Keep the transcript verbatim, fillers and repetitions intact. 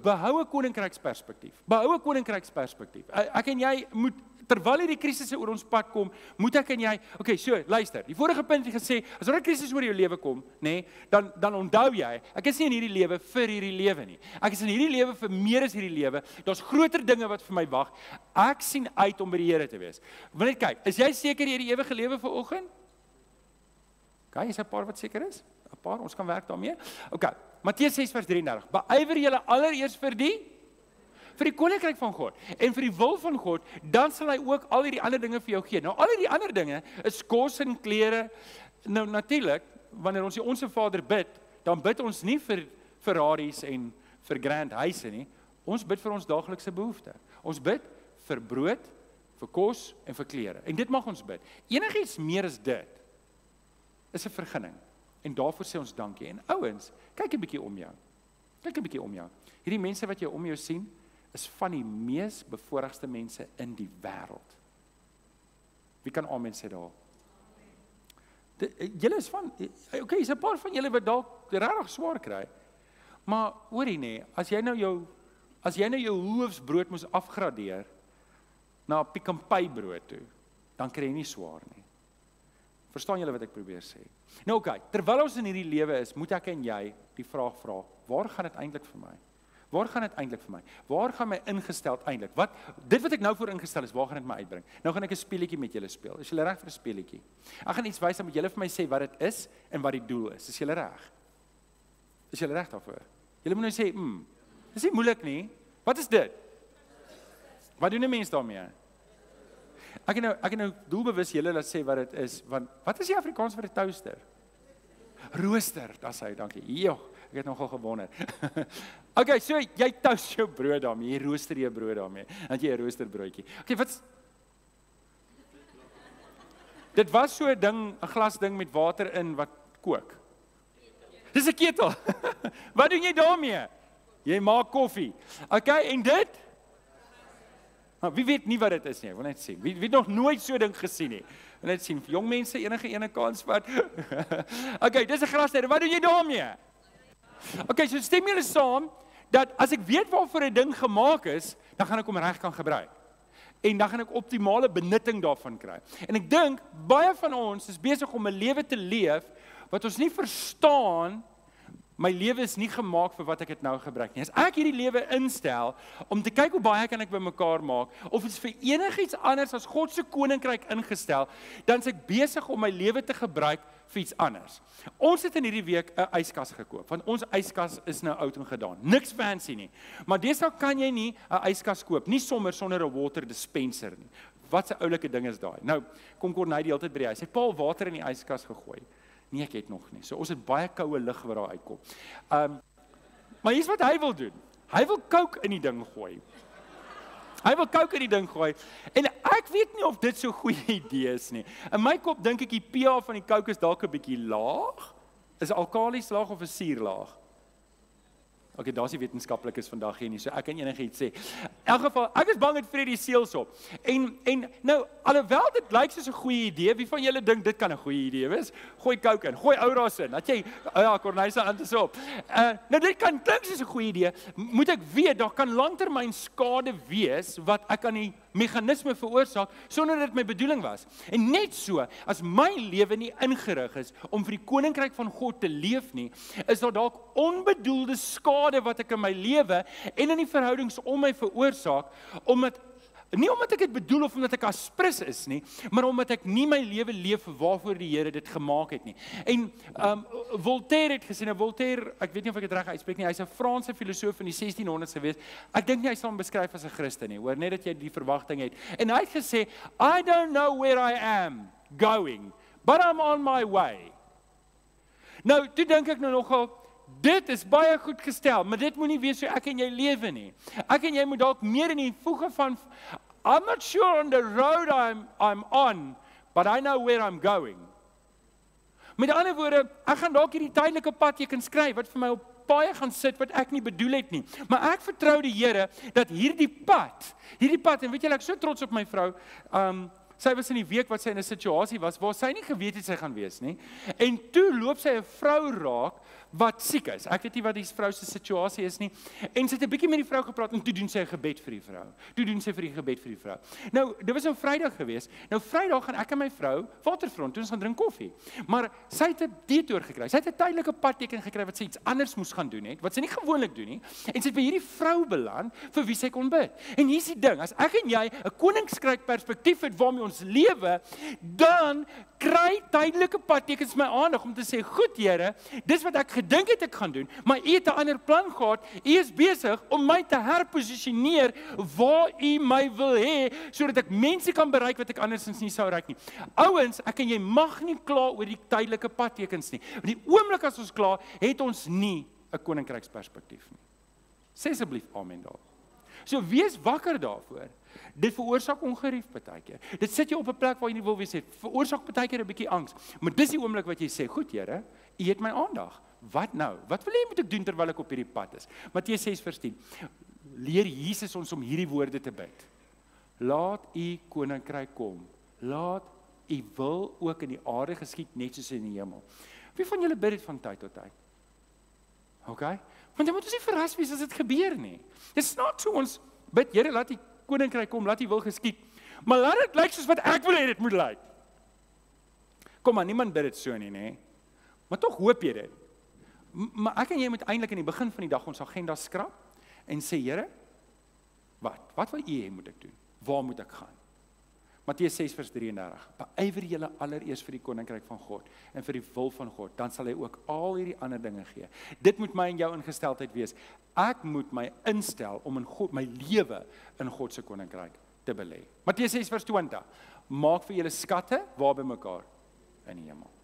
behou 'n koninkryksperspektief. Behou 'n koninkryksperspektief. Ek en jy moet, terwyl hierdie krisisse oor ons pad kom, moet ek en jy, okay, so, luister, die vorige punt het gesê, as er 'n krisis oor jou lewe kom, nee, dan, dan onthou jy, ek is nie in hierdie lewe vir hierdie lewe nie. Ek is in hierdie lewe vir meer as hierdie lewe. Daar's groter dinge wat vir my wag. Ek sien uit om by die Here te wees. Wil net kyk, is jy seker jy die ewige lewe vanoggend? Okay, is 'n paar wat seker is? 'n Paar, ons kan werk daarmee. Okay, Matteus ses vers drie en dertig. Beywer julle allereers vir die vir die koninkryk van God en vir die wil van God, dan sal hy ook al hierdie ander dinge vir jou gee. Nou al hierdie ander dinge is kos en klere. Nou natuurlik, wanneer ons die Onse Vader bid, dan bid ons nie vir Ferraris en vir grand huise nie. Ons bid vir ons daaglikse behoeftes. Ons bid vir brood, vir kos en vir klere. En dit mag ons bid. Enigiets meer as dit is 'n vergunning. En daarvoor sê ons dankie. En ouens, kyk 'n bietjie om jou. Kyk 'n bietjie om jou. Hierdie mense wat jy om jou sien, is van die mees bevoorregte mense in die wêreld. Wie kan amen sê daar? Julle is van, okay, is 'n paar van julle wat dalk regtig swaar kry. Maar hoorie nee, as jy nou jou as jy nou jou hoofsbrood moes afgradeer na Pick n Pay brood toe, dan kry jy nie swaar nie. Verstaan julle wat ek probeer sê? Nou oké, okay, terwyl ons in hierdie lewe is, moet ek en jy die vraag vra, waar gaan dit eintlik vir my? Waar gaan dit eintlik vir my? Waar gaan my ingestel eintlik? Wat dit wat ek nou voor ingestel is, waar gaan dit my uitbring? Nou gaan ek 'n speletjie met julle speel. Is julle reg vir 'n speletjie? Ek gaan iets wys, dan moet julle vir my sê wat dit is en wat die doel is. Is julle reg? Is julle reg daarvoor? Julle moet nou sê, "Mm, dis nie moeilik nie. Wat is dit?" Wat doen 'n mens daarmee? Ek het nou ek het nou doelbewus julle laat sê wat dit is, want wat is die Afrikaans vir 'n toaster? Rooster, dis hy, dankie. Jo, ek het nogal gewonder. Okay, so jy toast jou brood daarmee, jy rooster jou brood daarmee, dan jy 'n roosterbroodjie. Okay, wat Dit was so 'n ding, 'n glas ding met water in wat kook. Dis 'n ketel. Wat doen jy daarmee? Jy maak koffie. Okay, en dit? Nou, wie weet nie wat dit is nie, ek wil net sien. Wie, wie het nog nooit so 'n ding gesien nie? Ek wil net sien, jong mense, enige ene kans wat. Okay, dis 'n grasnyder. Wat doen jy daarmee? Okay, so stem julle saam dat as ek weet waarvoor 'n ding gemaak is, dan gaan ek hom reg kan gebruik. En dan gaan ek optimale benutting daarvan kry. En ek dink baie van ons is besig om 'n lewe te leef wat ons nie verstaan. My lewe is nie gemaak vir wat ek dit nou gebruik nie. As ek hierdie lewe instel om te kyk hoe baie kan ek bymekaar maak, of iets vir enigiets anders as God se koninkryk ingestel, dan is ek besig om my lewe te gebruik vir iets anders. Ons het in hierdie week 'n yskas gekoop, want ons yskas is nou oud en gedaan. Niks fancy nie. Maar deesdae kan jy nie 'n yskas koop, nie sommer sonder 'n water dispenser nie. Wat 'n oulike ding is daai? Nou, kom Corneille die hele tyd by die huis. Hy het paal water in die yskas gegooi. Nee, ek het nog nie. So ons het baie koue lug wat daar uitkom. Um, maar hier's wat hy wil doen. Hy wil coke in die ding gooi. Hy wil coke in die ding gooi. En ek weet nie of dit so 'n goeie idee is nie. In my kop dink ek die pH van die coke is dalk 'n bietjie laag. Is alkalies laag of 'n suurlaag? Okay, daar's die wetenskaplikes vandag hier nie, so ek kan enigiets sê. In elk geval, ek is bang dit vreet die seels op. En en nou, alhoewel dit lyk soos 'n goeie idee, wie van julle dink dit kan 'n goeie idee wees? Gooi coke in, gooi ouras in. Dat jy oh ja, Corneille se hand is op. Uh, nou dit kan klink soos 'n goeie idee. Moet ek weet daar kan langtermyn skade wees wat ek aan die meganisme veroorsaak sonder dat dit my bedoeling was. En net so, as my lewe nie ingerig is om vir die koninkryk van God te leef nie, is daar dalk onbedoelde skade wat ek in my lewe en in die verhoudings om my veroorsaak, omdat nie omdat ek dit bedoel of omdat ek aspris is nie, maar omdat ek nie my lewe leef waarvoor die Here dit gemaak het nie. En um, Voltaire het gesê, nou Voltaire, ek weet nie of ek dit reg uitspreek nie, hy's 'n Franse filosoof in die sestien honderd's gewees. Ek dink nie hy sal hom beskryf as 'n Christen nie, hoor, net dat jy die verwagting het. En hy het gesê, I don't know where I am going, but I'm on my way. Nou, toe dink ek nou nogal, dit is baie goed gestel, maar dit moet nie wees so ek en jy lewe nie. Ek en jy moet dalk meer in die voege van, I'm not sure on the road I'm, I'm on, but I know where I'm going. Met ander woorde, ek gaan dalk hierdie tydelike padteken skryf, wat vir my op paaie gaan sit, wat ek nie bedoel het nie. Maar ek vertrou die Here, dat hierdie pad, hierdie pad, en weet julle, ek is so trots op my vrou, um, sy was in die week wat sy in 'n situasie was, waar sy nie geweet het sy gaan wees nie, en toe loop sy 'n vrou raak, wat siek is. Ek weet nie wat die vrou se situasie is nie. En sy het 'n bietjie met die vrou gepraat en toe doen sy 'n gebed vir die vrou. Toe doen sy vir die gebed vir die vrou. Nou, dit was nou Vrydag gewees. Nou Vrydag gaan ek en my vrou Waterfront toe ons gaan drink koffie. Maar sy het 'n detour gekry. Sy het 'n tydelike padteken gekry wat sy iets anders moes gaan doen het, wat sy nie gewoonlik doen nie. En sy het by hierdie vrou beland vir wie sy kon bid. En hier's die ding, as ek en jy 'n koninkryk perspektief het waarmee ons lewe, dan kry tydelike padtekens my aandag om te sê, goed Here, dis wat ek gedink het ek gaan doen, maar U het 'n ander plan gehad. U is besig om my te herposisioneer waar U my wil hê, sodat ek mense kan bereik wat ek andersins nie sou bereik nie. Ouens, ek en jy mag nie kla oor die tydelike padtekens nie. Want die oomblik as ons kla, het ons nie 'n koninkryksperspektief nie. Sê asseblief amen daar. So wees wakker daarvoor. Dit veroorsaak ongerief partykeer. Dit sit jou op 'n plek waar jy nie wil wees nie. Veroorsaak partykeer 'n bietjie angs. Maar dis die oomblik wat jy sê, goed Here, U het my aandag. Wat nou? Wat wil U moet ek doen terwyl ek op hierdie pad is? Matteus ses vers tien. Leer Jesus ons om hierdie woorde te bid. Laat U koninkryk kom. Laat U wil ook in die aarde geskied net soos in die hemel. Wie van julle bid dit van tyd tot tyd? OK? Want dan moet ons nie verras wees as dit gebeur nie. Dis not so ons bid, Here, laat U koninkryk kom, laat U wil geskied. Maar laat dit lyk soos wat ek wil hê dit moet lyk. Kom maar, niemand bid dit so nie, nê? Maar tog hoop jy dit. Maar ek en jy moet eintlik in die begin van die dag ons agenda skrap en sê, Here, wat? Wat wil U hê moet ek doen? Waar moet ek gaan? Matteus ses vers drie en dertig. Beywer julle allereers vir die koninkryk van God en vir die wil van God, dan sal hy ook al hierdie ander dinge gee. Dit moet my en jou ingesteldheid wees. Ek moet my instel om in God my lewe in God se koninkryk te belê. Matteus ses vers twintig. Maak vir julle skatte waar by mekaar in die hemel.